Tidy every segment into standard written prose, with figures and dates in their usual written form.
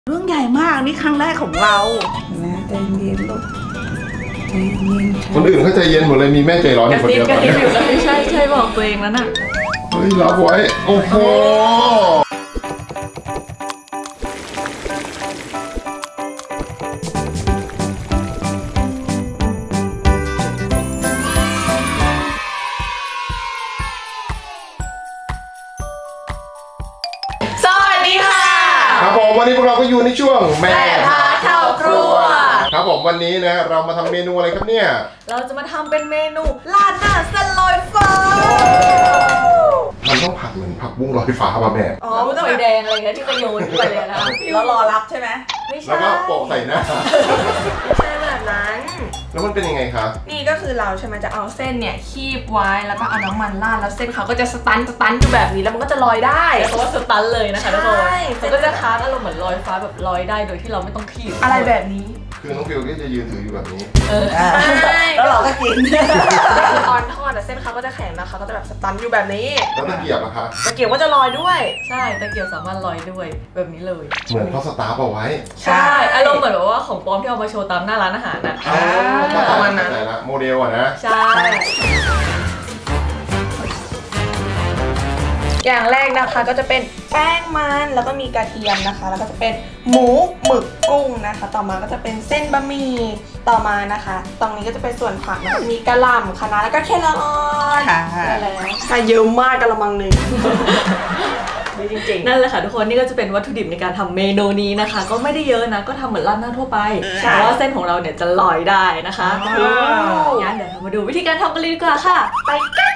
เรื่องใหญ่มากนี่ครั้งแรกของเรานะใจเย็นลูกใจเย็นคนอื่นเขาใจเย็นหมดเลยมีแม่ใจร้อนอยู่คนเดียวตอนนี้ใช่บอกตัวเองแล้วน่ะเฮ้ยรับไว้โอ้โหครับผมวันนี้พวกเราก็อยู่ในช่วงแม่พาเข้าครัวครับผมวันนี้นะเรามาทำเมนูอะไรครับเนี่ยเราจะมาทำเป็นเมนูราดหน้าเส้นลอยฟ้ามันต้องผัดเหมือนผักบุ้งลอยฟ้าป่ะแม่อ๋อมันต้องไฟแดงอะไรเงี้ยที่กระโยนไปเลยนะแล้วรอรับใช่ไหมไม่ใช่แล้วก็โปะใส่หน้าไม่ใช่แบบนั้นแล้วมันเป็นยังไงครับนี่ก็คือเราใช่ไหมจะเอาเส้นเนี่ยคีบไว้แล้วก็เอาน้ำมันราดแล้วเส้นเขาก็จะสตันอยู่แบบนี้แล้วมันก็จะลอยได้เพราะว่าสตันเลยนะคะทุกคนมันก็จะค้างอารมณ์เหมือนลอยฟ้าแบบลอยได้โดยที่เราไม่ต้องคีบอะไรแบบนี้คือน้องฟิวก็จะยืนถืออยู่แบบนี้แล้วเราก็กินตอนทอดเส้นเขาก็จะแข็งนะคะก็จะแบบสตันอยู่แบบนี้แล้วตะเกียบอะคะตะเกียบก็จะลอยด้วยใช่ตะเกียบสามารถลอยด้วยแบบนี้เลยเหมือนเขาสตาร์ฟเอาไว้ใช่อารมณ์เหมือนแบบว่าของปลอมที่เอามาโชว์ตามหน้าร้านอาหารน่ะประมาณนั้นโมเดลอะนะใช่อย่างแรกนะคะก็จะเป็นแป้งมันแล้วก็มีกระเทียมนะคะแล้วก็จะเป็นหมูหมึกกุ้งนะคะต่อมาก็จะเป็นเส้นบะหมี่ต่อมานะคะตรงนี้ก็จะเป็นส่วนผักนะคะมีกะหล่ำคะน้าแล้วก็แครอทค่ะเยอะมากกะละมังหนึ่งจริงๆนั่นแหละค่ะทุกคนนี่ก็จะเป็นวัตถุดิบในการทำเมนูนี้นะคะก็ไม่ได้เยอะนะก็ทำเหมือนราดหน้าทั่วไปแต่ว่าเส้นของเราเนี่ยจะลอยได้นะคะงั้นเดี๋ยวเรามาดูวิธีการทำกันเลยดีกว่าค่ะไปกัน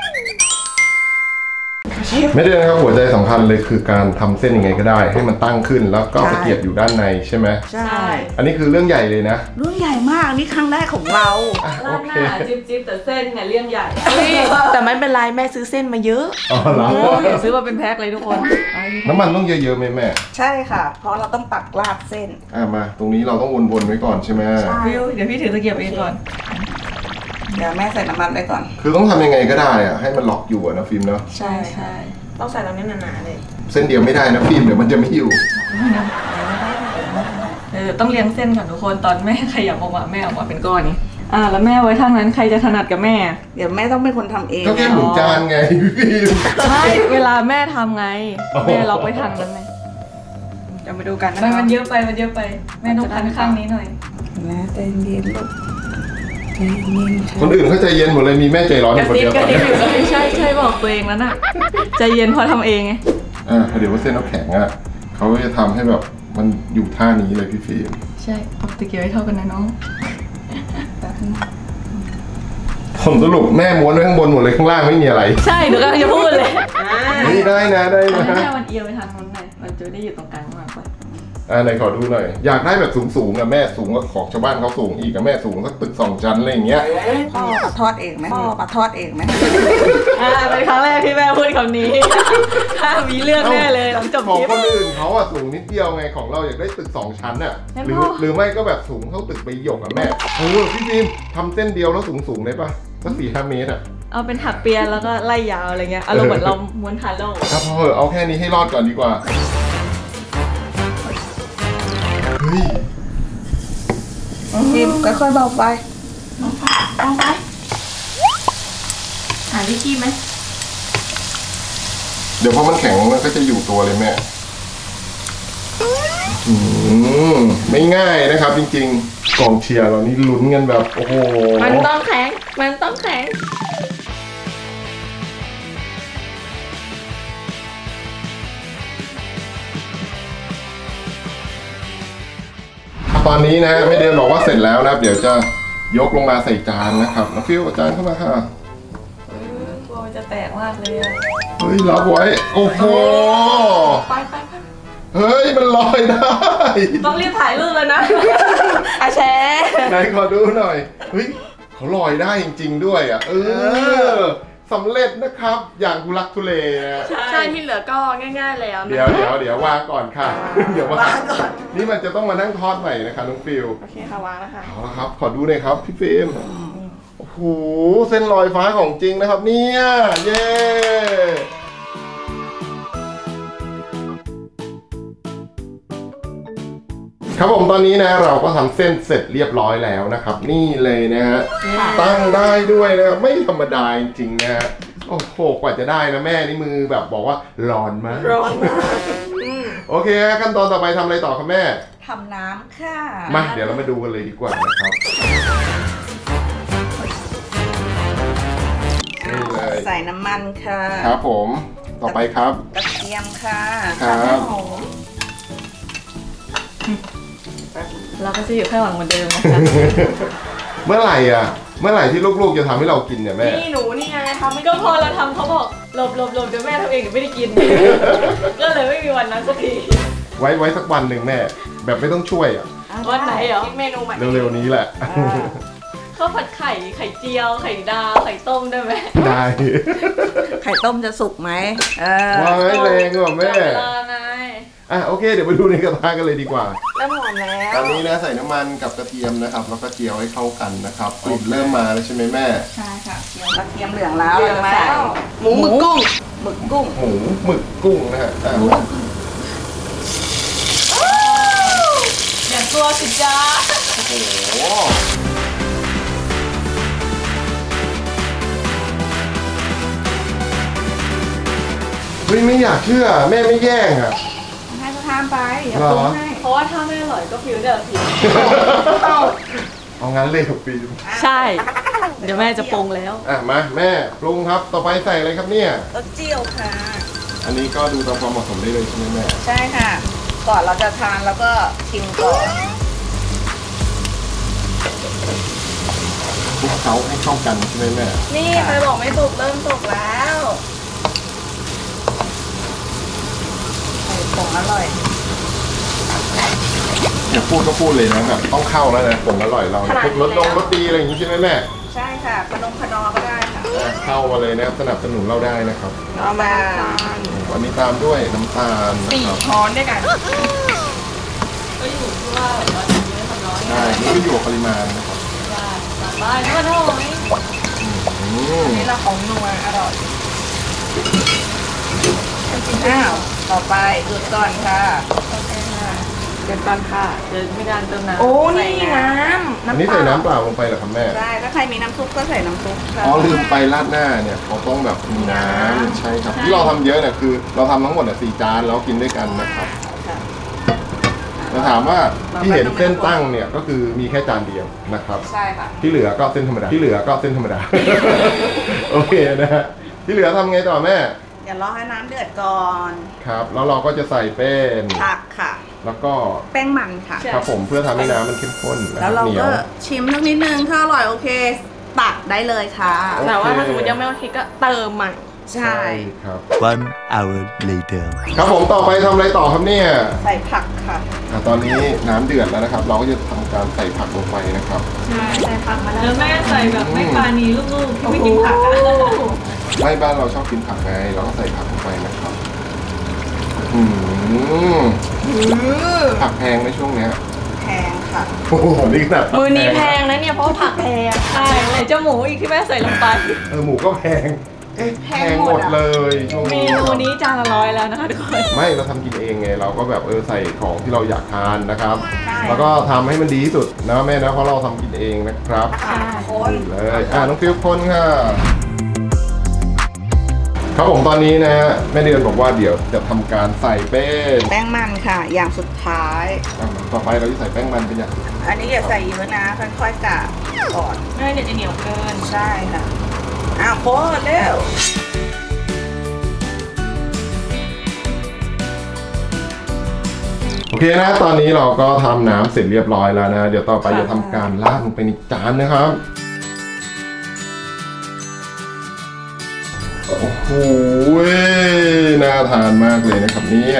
ไม่ได้นะครับหัวใจสำคัญเลยคือการทำเส้นยังไงก็ได้ให้มันตั้งขึ้นแล้วก็ตะเกียบอยู่ด้านในใช่ไหมใช่อันนี้คือเรื่องใหญ่เลยนะเรื่องใหญ่มากนี่ครั้งแรกของเราราดหน้าจิ๊บแต่เส้นเนี่ยเรื่องใหญ่แต่ไม่เป็นไรแม่ซื้อเส้นมาเยอะอ๋อเหรอซื้อมาเป็นแพ็คเลยทุกคนน้ำมันต้องเยอะๆไหมแม่ใช่ค่ะเพราะเราต้องตักราดเส้นมาตรงนี้เราต้องวนๆไว้ก่อนใช่ไหมวิวเดี๋ยวพี่ถือตะเกียบเองก่อนเดี๋ยวแม่ใส่น้ำมันไว้ก่อนคือต้องทำยังไงก็ได้อะให้มันล็อกอยู่นะฟิล์มเนาะใช่ต้องใส่ตรงนี้หนาๆเลยเส้นเดียวไม่ได้นะฟิล์มเดี๋ยวมันจะไม่อยู่ต้องเลี้ยงเส้นก่อนทุกคนตอนแม่ขยับออกมาแม่ออกมาเป็นก้อนนี้แล้วแม่ไว้ทางนั้นใครจะถนัดกับแม่เดี๋ยวแม่ต้องเป็นคนทำเองก็แค่หมุนจานไงพี่ฟิล์มใช่เวลาแม่ทำไงแม่ล็อกไว้ทางนั้นไงจะมาดูกันนะมันเยอะไปแม่ต้องพันข้างนี้หน่อยนะใจเย็นลูกคนอื่นเขาใจเย็นหมดเลยมีแม่ใจร้อนอยู่คนเดียวตอนนี้ใช่บอกตัวเองแล้วน่ะใจเย็นพอทำเองไงเดี๋ยวว่าเส้นเขาแข็งอ่ะเขาจะทำให้แบบมันอยู่ท่านี้เลยพี่ฟิล์มใช่เอาตะเกียบให้เท่ากันนะน้องผมสรุปแม่ม้วนไว้ข้างบนหมดเลยข้างล่างไม่มีอะไรใช่หนูกำลังจะพูดเลยนี่ได้นะแม่มันเอียงไปทางนั้นหน่อยมันจะได้อยู่ตรงกลางมากกว่าไหนขอดูหน่อยอยากได้แบบสูงๆอะแม่สูงกว่าของชาวบ้านเขาสูงอีกอะแม่สูงสักตึก2 ชั้นอะไรอย่างเงี้ยพ่อปัดทอดเองไหมเป็นครั้งแรกที่แม่พูดคำนี้ถ้ามีเรื่องแน่เลยหลังจบคลิปของคนอื่นเขาอะสูงนิดเดียวไงของเราอยากได้ตึก2 ชั้นอะหรือไม่ก็แบบสูงเท่าตึกใบหยกอะแม่พี่ฟิล์มทำเส้นเดียวแล้วสูงได้ปะสัก4-5 เมตรอะเอาเป็นถักเปียแล้วก็ไล่ยาวอะไรเงี้ยอารมณ์เหมือนเราม้วนทาโร่ครับพ่อเอาแค่นี้ให้รอดก่อนดีกว่าพิมค่อยๆเบาไปหาที่คีบไหมเดี๋ยวพอมันแข็งมันก็จะอยู่ตัวเลยแม่ไม่ง่ายนะครับจริงๆกองเชียร์เรานี่ลุ้นกันแบบโอ้โหมันต้องแข็งตอนนี้นะไม่เดินบอกว่าเสร็จแล้วนะเดี๋ยวจะยกลงมาใส่จานนะครับน้องฟิวจานเข้ามาค่ะกลัวจะแตกมากเลยเฮ้ยรับไว้โอ้โหไปเฮ้ยมันลอยได้ต้องรีบถ่ายรูปแล้วนะแชร์ไหนขอดูหน่อยเฮ้ยเขาลอยได้จริงๆด้วยอ่ะสำเร็จนะครับอย่างทุลักทุเลใช่ที่เหลือก็ง่ายๆแล้วเดี๋ยววางก่อนค่ะเดี๋ยววางก่อนนี่มันจะต้องมานั่งทอดใหม่นะคะน้องฟิวโอเคค่ะวางแล้วค่ะเอาละครับขอดูหน่อยครับพี่ฟิล์มโอ้โหเส้นลอยฟ้าของจริงนะครับเนี่ยเย้ครับผมตอนนี้นะเราก็ทำเส้นเสร็จเรียบร้อยแล้วนะครับนี่เลยนะฮะตั้งได้ด้วยนะครับไม่ธรรมดาจริงๆนะฮะโอ้โหกว่าจะได้นะแม่นี่มือแบบบอกว่าร้อนมากโอเคขั้นตอนต่อไปทำอะไรต่อครับแม่ทำน้ำค่ะมาเดี๋ยวเรามาดูกันเลยดีกว่านะครับนี่เลยใส่น้ำมันค่ะครับผมต่อไปครับกระเทียมค่ะครับเราก็จะอยู่ข้างหลังเหมือนเดิมนะคะเมื่อไหร่ที่ลูกๆจะทำให้เรากินเนี่ยแม่นี่หนูนี่ไงทำไม่ก็พอเราทำเขาบอกหลบเดี๋ยวแม่ทำเองเดี๋ยวไม่ได้กิน ก็เลยไม่มีวันนั้นสักทีไว้สักวันหนึ่งแม่แบบไม่ต้องช่วยวันไหนเหรอคิดเมนูใหม่เร็วๆนี้แหละข้าวผัดไข่เจียวไข่ดาวไข่ต้มได้ไหมได้ไข่ต้มจะสุกไหมว้าวแรงกว่าแม่โอเคเดี๋ยวไปดูในกระทะกันเลยดีกว่าเริ่มหอมแล้วตอนนี้นะใส่น้ำมันกับกระเทียมนะครับแล้วก็เจียวให้เข้ากันนะครับกลิ่นเริ่มมาแล้วใช่ไหมแม่ใช่ค่ะเจียวกระเทียมเหลืองแล้วหมูหมึกกุ้งนะฮะอย่างตัวสิจ้าโอ้โหเฮ้ยไม่อยากเชื่อแม่ไม่แย่งให้เขาทำไปอย่าปรุงให้เพราะว่าถ้าไม่อร่อยก็ฟิวเดี๋ยวผิดเอางั้นเลยกับฟิวใช่เดี๋ยวแม่จะปรุงแล้วมาแม่ปรุงครับต่อไปใส่อะไรครับเนี่ยเต้าเจี้ยวค่ะอันนี้ก็ดูตามความเหมาะสมได้เลยใช่ไหมแม่ใช่ค่ะก่อนเราจะทานแล้วก็ชิมก่อนคลุกเคล้าให้เข้ากันใช่ไหมแม่นี่ใครบอกไม่สุกเริ่มสุกแล้วผงอร่อยอย่าพูดก็พูดเลยนะแบบต้องเข้าแล้วนะผงอร่อยเราพวกรสดีอะไรอย่างนี้ใช่ไหมแม่ใช่ค่ะขนมก็ได้ค่ะเข้ามาเลยนะครับสนับสนุนเราได้นะครับเอามาวันนี้ตามด้วยน้ำตาล 4 ช้อนด้วยกันก็อยู่ที่ว่าเราจะเยอะทำน้อยใช่นี่ก็อยู่ปริมาณนะครับบ้านก็น้อยนี่เราของนัวอร่อยต่อไปดูดก่อนค่ะเดี๋ยวก่อนค่ะเดี๋ยวมีการเติมน้ำโอ้นี่น้ำนี่ใส่น้ำเปล่าลงไปเหรอครับแม่ใช่ถ้าใครมีน้ำซุปก็ใส่น้ำซุปค่ะลืมไปราดหน้าเนี่ยเขาต้องแบบมีน้ำใช่ครับที่เราทำเยอะเนี่ยคือเราทำทั้งหมด4 จานแล้วกินด้วยกันนะครับจะถามว่าที่เห็นเส้นตั้งเนี่ยก็คือมีแค่จานเดียวนะครับใช่ค่ะที่เหลือก็เส้นธรรมดาโอเคนะฮะที่เหลือทำไงต่อแม่อย่ารอให้น้ำเดือดก่อนครับแล้วเราก็จะใส่เป็นผักค่ะแล้วก็แป้งมันค่ะครับผมเพื่อทำให้น้ำมันเข้มข้นแล้วเราก็ชิมสักนิดนึงถ้าอร่อยโอเคตักได้เลยค่ะแต่ว่าถ้าสมมติยังไม่โอเคก็เติมใหม่ใช่ครับ 1 hour later ครับผมต่อไปทำอะไรต่อครับเนี่ยใส่ผักค่ะตอนนี้น้ำเดือดแล้วนะครับเราก็จะทำการใส่ผักลงไปนะครับใส่ผักมาแล้วแม่ใส่แบบไม่ปานีลูกๆที่ไม่กินผักไม่บ้านเราชอบกินผักไงเราก็ใส่ผักลงไปนะครับผักแพงในช่วงนี้แพงค่ะโอ้โหนี่ขนาดมือนี้แพงนะเนี่ยเพราะผักแพงใช่ไหนเจ้าหมูอีกที่แม่ใส่ลงไปหมูก็แพงแพงหมดเลยเมนูนี้จานละ100แล้วนะคะทุกคนไม่เราทำกินเองไงเราก็แบบใส่ของที่เราอยากทานนะครับแล้วก็ทำให้มันดีที่สุดนะแม่นะเพราะเราทำกินเองนะครับคนเลยน้องฟิวคนค่ะครับผมตอนนี้นะฮะแม่เดือนบอกว่าเดี๋ยวจะทำการใส่แป้งมันค่ะอย่างสุดท้ายต่อไปเราจะใส่แป้งมันเป็นอย่างอันนี้อย่าใส่เยอะนะค่อยๆกะก่อนไม่เดี๋ยวจะเหนียวเกินใช่ค่ะโคตรเร็วโอเคนะตอนนี้เราก็ทำน้ำเสร็จเรียบร้อยแล้วนะเดี๋ยวต่อไปจะทำการราดลงไปในจานนะครับโอ้โหน่าทานมากเลยนะครับเนี่ย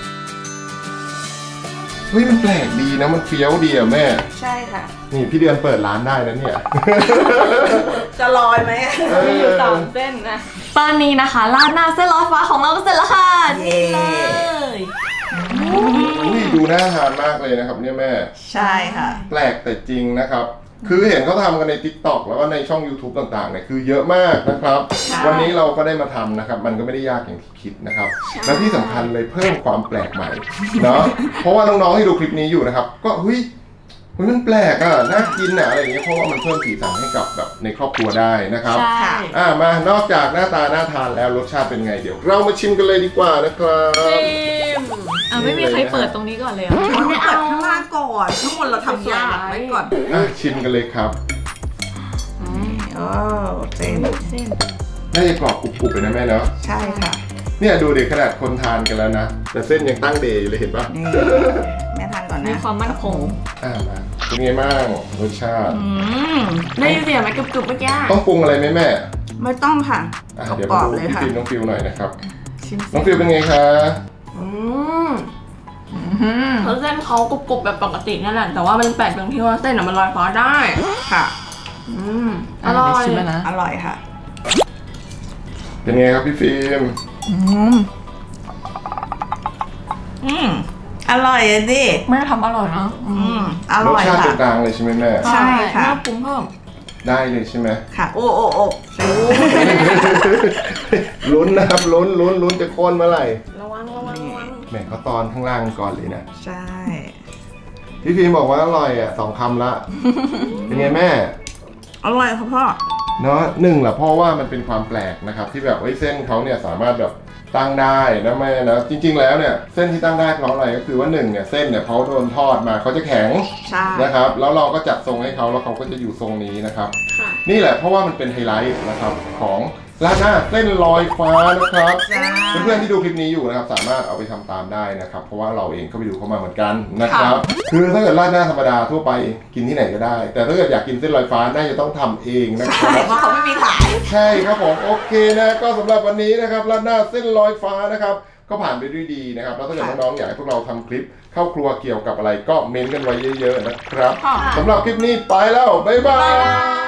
เฮ้ยมันแปลกดีนะมันเฟี้ยวดีอ่ะแม่ใช่ค่ะนี่พี่เดือนเปิดร้านได้นะเนี่ยจะลอยไหมมีอยู่3 เส้นนะตอนนี้นะคะราดหน้าเส้นลอยฟ้าของเราก็เสร็จแล้วค่ะนี่เลยดูน่าทานมากเลยนะครับเนี่ยแม่ใช่ค่ะแปลกแต่จริงนะครับคือเห็นเขาทำกันใน TikTok แล้วก็ในช่อง YouTube ต่างๆเนี่ยคือเยอะมากนะครับ วันนี้เราก็ได้มาทำนะครับมันก็ไม่ได้ยากอย่างที่คิดนะครับและที่สำคัญเลยเพิ่มความแปลกใหม่เนาะเพราะว่าน้องๆที่ดูคลิปนี้อยู่นะครับก็เฮ้ยมันแปลกอ่ะน่ากินอ่ะอะไรอย่างเงี้ยเพราะว่ามันเพิ่มสีสันให้กับแบบในครอบครัวได้นะครับใช่มานอกจากหน้าตาน่าทานแล้วรสชาติเป็นไงเดี๋ยวเรามาชิมกันเลยดีกว่านะครับไม่มีใครเปิดตรงนี้ก่อนเลยอ่ะเราเปิดข้างล่างก่อนข้างบนเราทำยากไว้ก่อนชิมกันเลยครับเส้นน่าจะกรอบกรุบๆเลยนะแม่เนาะใช่ค่ะเนี่ยดูเด็กขนาดคนทานกันแล้วนะแต่เส้นยังตั้งเดย์อยู่เลยเห็นปะนี่แม่ทานก่อนมี Ah, นะความมั่นคงมาเป็นไงบ้างรสชาติได้ยินเสียงไหมกรึบๆเมื่อกี้ต้องปรุงอะไรไหมแม่ไม่ต้องค่ะเดี๋ยวกรมาอบดูเลยพี่ค่ะฟิล์มน้องฟิวหน่อยนะครับชิมน้องฟิวเป็นไงคะแล้วเส้นเขากรุบๆแบบปกตินั่นแหละแต่ว่ามันแปลกตรงที่ว่าเส้นมันลอยฟ้าได้ค่ะอร่อยชิมแล้วนะอร่อยค่ะเป็นไงครับพี่ฟิล์มอร่อยอะดิแม่ทำอร่อยนะอรร่สอยชาติค่ะกลางๆเลยใช่ไหมแม่ใช่ค่ะน่าปรุงเพิ่มได้เลยใช่ไหมค่ะ โอ้ลุ้นนะครับลุ้นจะโค่นเมื่อไหร่ระวังแหมเขาตอนข้างล่างก่อนเลยนะใช่พี่ฟิล์มบอกว่าอร่อยอ่ะ2 คำละ เป็นไงแม่อร่อยค่ะพ่อเนาะหนึ่งแหละเพราะว่ามันเป็นความแปลกนะครับที่แบบเส้นเขาเนี่ยสามารถแบบตั้งได้นะแม่นะจริงๆแล้วเนี่ยเส้นที่ตั้งได้เพราะอะไรก็คือว่า1เนี่ยเส้นเนี่ยเขาโดนทอดมาเขาจะแข็งใช่นะครับแล้วเราก็จัดทรงให้เขาแล้วเขาก็จะอยู่ทรงนี้นะครับนี่แหละเพราะว่ามันเป็นไฮไลท์นะครับของราดหน้าเส้นลอยฟ้านะครับเพื่อนๆที่ดูคลิปนี้อยู่นะครับสามารถเอาไปทำตามได้นะครับเพราะว่าเราเองก็ไปดูเข้ามาเหมือนกันนะครับคือถ้าเกิดราดหน้าธรรมดาทั่วไปกินที่ไหนก็ได้ แต่ถ้าเกิดอยากกินเส้นลอยฟ้าน่าจะต้องทำเองนะครับเพราะเขาไม่มีขายใช่ครับผมโอเคนะก็สำหรับวันนี้นะครับราดหน้าเส้นลอยฟ้านะครับก็ผ่านไปด้วยดีนะครับแล้วถ้าเกิดน้องๆอยากให้พวกเราทำคลิปเข้าครัวเกี่ยวกับอะไรก็เม้นต์กันไว้เยอะๆนะครับสำหรับคลิปนี้ไปแล้วบ๊ายบาย